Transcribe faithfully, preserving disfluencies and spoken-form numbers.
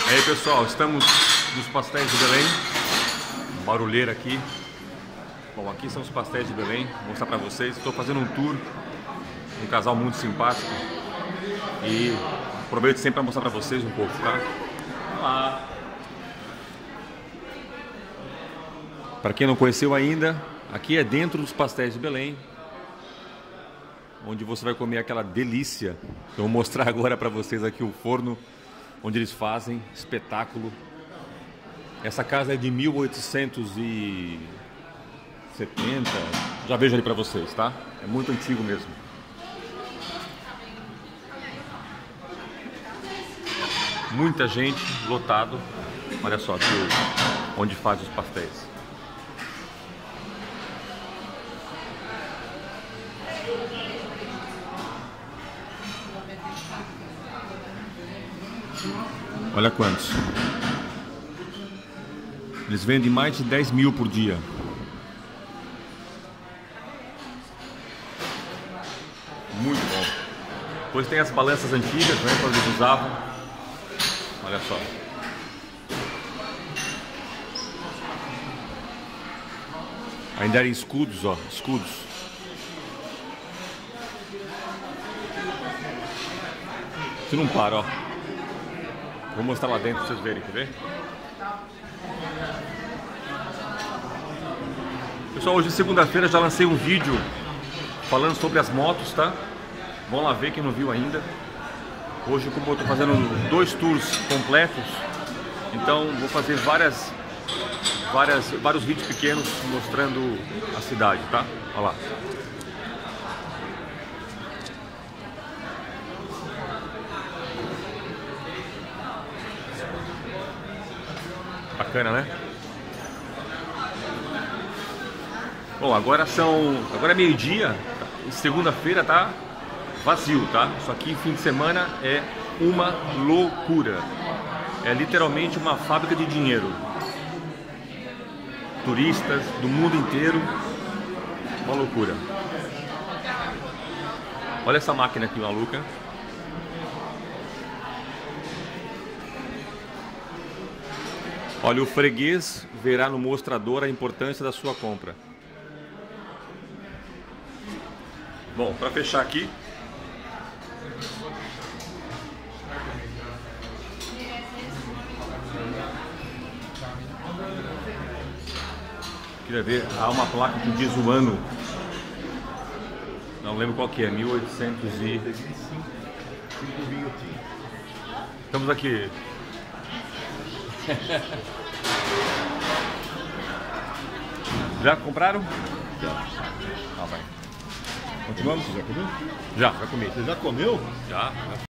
E aí pessoal, estamos nos pastéis de Belém, barulheira aqui. Bom, aqui são os pastéis de Belém, vou mostrar pra vocês. Estou fazendo um tour, um casal muito simpático e prometo sempre mostrar pra vocês um pouco, tá? Olá! Para quem não conheceu ainda, aqui é dentro dos pastéis de Belém, onde você vai comer aquela delícia. Eu vou mostrar agora para vocês aqui o forno onde eles fazem espetáculo. Essa casa é de mil oitocentos e setenta, já vejo ali para vocês, tá? É muito antigo mesmo. Muita gente, lotado. Olha só aqui onde faz os pastéis. Olha quantos. Eles vendem mais de dez mil por dia. Muito bom. Depois tem as balanças antigas, né, que eles usavam. Olha só. Ainda eram escudos, ó, escudos. Você não para, ó. Vou mostrar lá dentro pra vocês verem, quer ver? Pessoal, hoje segunda-feira já lancei um vídeo falando sobre as motos, tá? Vão lá ver quem não viu ainda. Hoje, como eu tô fazendo dois tours completos, então vou fazer várias, várias, vários vídeos pequenos mostrando a cidade, tá? Olha lá. Bacana, né? Bom, agora são... Agora é meio-dia. Segunda-feira tá vazio, tá? Só que fim de semana é uma loucura. É literalmente uma fábrica de dinheiro. Turistas do mundo inteiro. Uma loucura. Olha essa máquina aqui maluca. Olha, o freguês verá no mostrador a importância da sua compra. Bom, para fechar aqui, queria ver, há uma placa que diz o ano, não lembro qual que é, mil e oitocentos e... Estamos aqui. Já compraram? Já. Ah, vai. Continuamos? Você já comeu? Já, já comi. Você já comeu? Já.